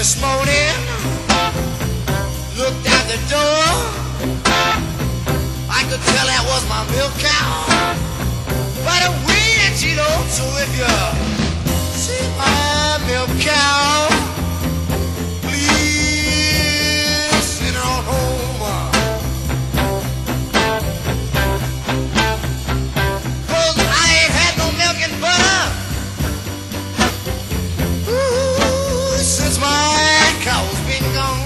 this morning, looked out the door. I could tell that was my milk cow by the way that she looked. So if you see my milk cow, please send her on home. 'Cause I ain't had no milk and butter since my cow's been gone.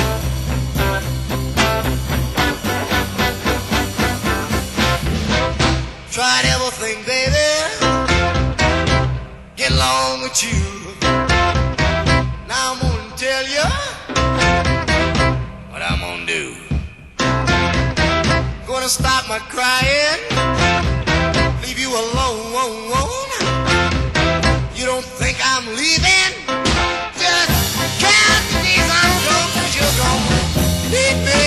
Tried everything, baby, get along with you. Now I'm gonna tell you what I'm gonna do. Gonna stop my crying, leave you alone. You don't think I'm leaving? Just count the days I'm gone, 'cause you're gone. Leave me.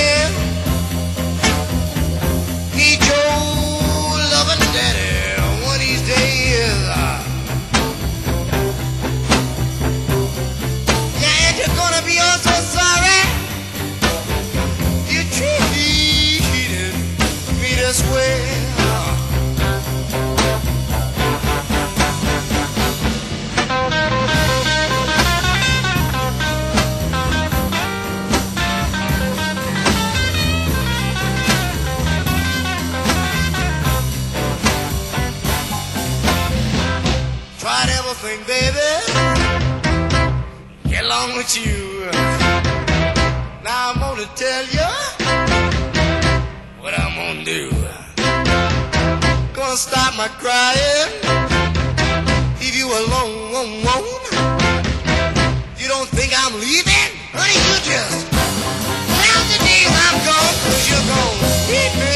Need your loving daddy one of these days. Yeah, and you're gonna be oh so sorry you treated me this way. Tried everything, baby, get along with you. Now I'm gonna tell you what I'm gonna do. Gonna stop my crying, leave you alone. You don't think I'm leaving? Honey, you just count the days I'm gone, 'cause you're gone. Leave me.